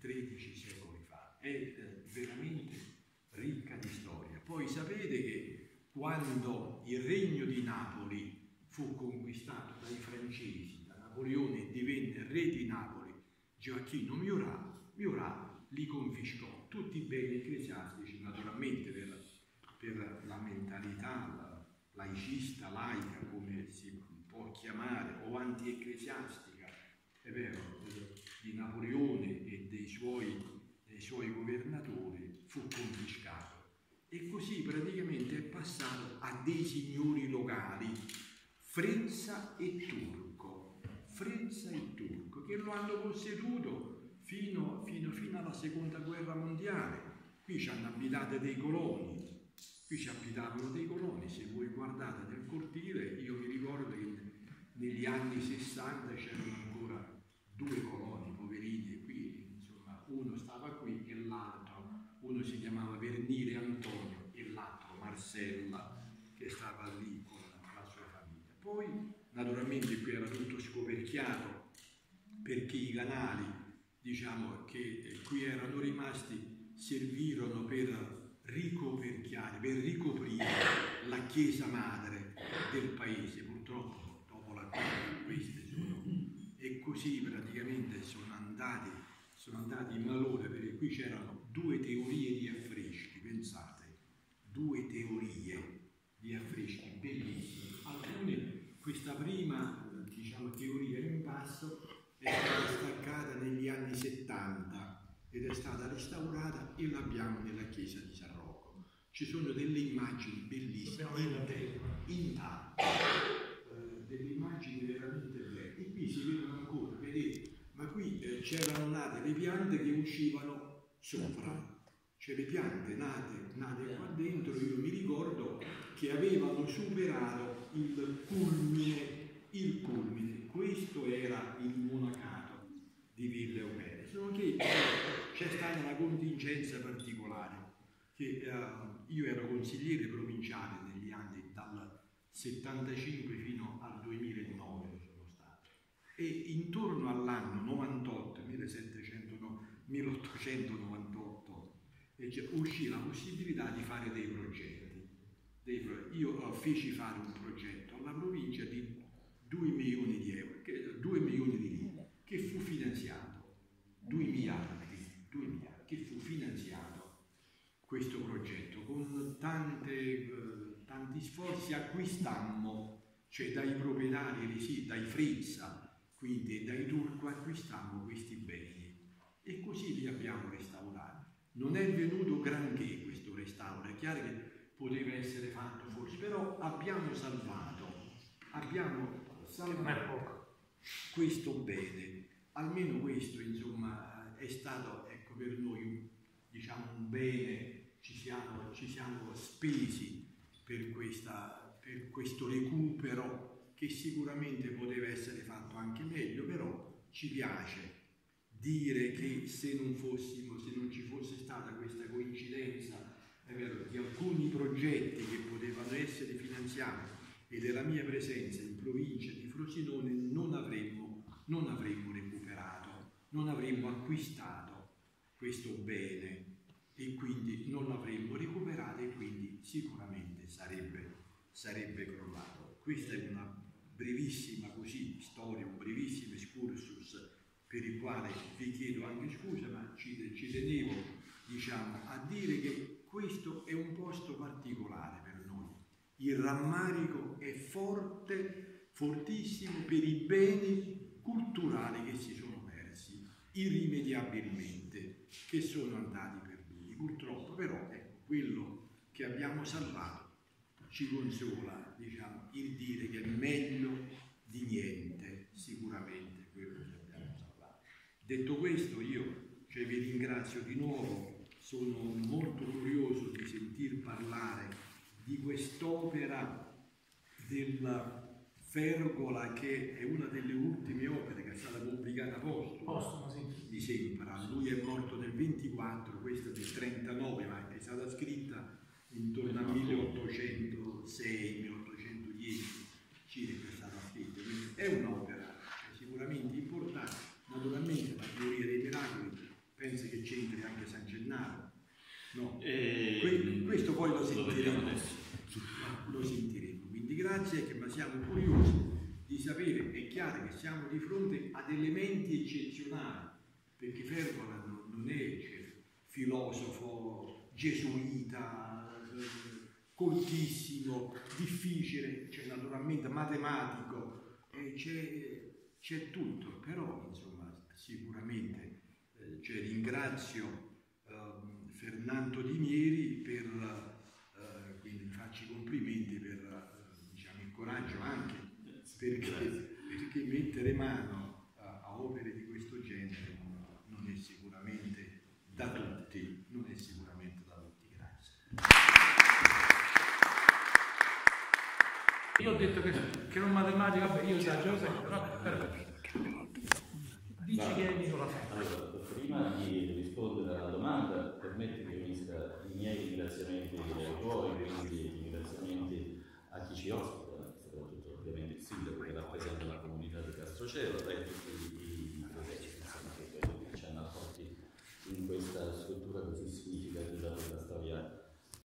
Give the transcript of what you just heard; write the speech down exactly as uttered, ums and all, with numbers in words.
tredici secoli fa, è eh, veramente ricca di storia. Poi sapete che quando il regno di Napoli fu conquistato dai francesi, da Napoleone, e divenne re di Napoli Gioacchino Murat, Murat li confiscò tutti i beni ecclesiastici, naturalmente per, per la mentalità laicista, laica, come si può chiamare, o anti-ecclesiastica, è vero, di Napoleone e dei suoi, dei suoi governatori, fu confiscato. E così praticamente è passato a dei signori locali, Frenza e Turco, Frenza e Turco, che lo hanno posseduto fino, fino, fino alla seconda guerra mondiale. Qui ci hanno abitato dei coloni, qui ci abitavano dei coloni. Se voi guardate nel cortile, io mi ricordo che negli anni sessanta c'erano ancora due coloni, poverini, e qui insomma uno stava qui e l'altro, uno si chiamava Vernile Antonio e l'altro Marcella, che stava lì con la sua famiglia. Poi naturalmente qui era tutto scoperchiato, perché i canali, diciamo, che qui erano rimasti, servirono per ricoperchiare, per ricoprire la chiesa madre del paese. Purtroppo dopo la guerra queste sono, e così praticamente sono andati, sono andati in malore, perché qui c'erano due teorie di affreschi, pensate, due teorie di affreschi bellissimi. Alcune, questa prima, diciamo, teoria in basso è stata staccata negli anni settanta ed è stata restaurata e l'abbiamo nella chiesa di San Rocco. Ci sono delle immagini bellissime, intatte, eh, delle immagini veramente belle. E qui si vedono ancora, vedete, ma qui eh, c'erano nate le piante che uscivano sopra. Cioè le piante nate, nate qua dentro, io mi ricordo che avevano superato il culmine, il culmine. Questo era il monacato di Villa Eupere, solo che c'è stata una contingenza particolare, che eh, io ero consigliere provinciale negli anni dal settantacinque fino al duemilanove sono stato, e intorno all'anno novantotto, milleottocentonovantotto, uscì la possibilità di fare dei progetti. Dei pro... Io feci fare un progetto alla provincia di due milioni di euro, che, due milioni di lire, che fu finanziato, due miliardi, due miliardi, che fu finanziato questo progetto con tante, eh, tanti sforzi. Acquistammo, cioè dai proprietari, sì, dai Frenza, quindi dai Turco, acquistammo questi beni e così li abbiamo restaurati. Non è venuto granché questo restauro, è chiaro che poteva essere fatto forse, però abbiamo salvato, abbiamo salvato questo bene, almeno questo insomma è stato, ecco, per noi, diciamo, un bene, ci siamo, ci siamo spesi per, questa, per questo recupero che sicuramente poteva essere fatto anche meglio, però ci piace dire che se non fossimo, se non ci fosse stata questa coincidenza, è vero, di alcuni progetti che potevano essere finanziati e della mia presenza in provincia di Frosinone, non avremmo, non avremmo recuperato, non avremmo acquistato questo bene e quindi non l'avremmo recuperato e quindi sicuramente sarebbe, sarebbe crollato. Questa è una brevissima così storia, un brevissimo excursus per il quale vi chiedo anche scusa, ma ci, ci tenevo, diciamo, a dire che questo è un posto particolare per noi. Il rammarico è forte, fortissimo per i beni culturali che si sono persi, irrimediabilmente, che sono andati perduti. Purtroppo però ecco, quello che abbiamo salvato ci consola, diciamo, il dire che è meglio di niente, sicuramente, quello che abbiamo salvato. Detto questo, io cioè, vi ringrazio di nuovo, sono molto curioso di sentir parlare di quest'opera della Fergola, che è una delle ultime opere che è stata pubblicata postuma, sì. Mi sembra. Lui è morto nel ventiquattro, questa del trentanove, ma è stata scritta intorno al milleottocentosei milleottocentodieci, circa è stata scritta. Quindi è un'opera cioè, sicuramente importante. Naturalmente la teoria dei miracoli penso pensi che c'entri anche San Gennaro? No, E... que questo poi lo sentiremo, lo sentiremo. Quindi grazie, che ma siamo curiosi di sapere. È chiaro che siamo di fronte ad elementi eccezionali, perché Fervola non, non è cioè, filosofo gesuita, eh, coltissimo, difficile, cioè naturalmente matematico, eh, c'è tutto, però insomma sicuramente eh, cioè, ringrazio eh, Fernando Di Mieri per, eh, quindi faccio i complimenti per eh, diciamo, il coraggio anche, perché, perché mettere mano a, a opere di questo genere non è sicuramente da tutti, non è sicuramente da tutti. Grazie. Io ho detto che, che non matematica, vabbè, io già Giuseppe, no, perfetto. Dici che mi la fa. Allora, prima di rispondere alla domanda, permetti che unisca i miei ringraziamenti ai tuoi, quindi i ringraziamenti a chi ci ospita, soprattutto ovviamente il sindaco che rappresenta la comunità di Castrocero, e a tutti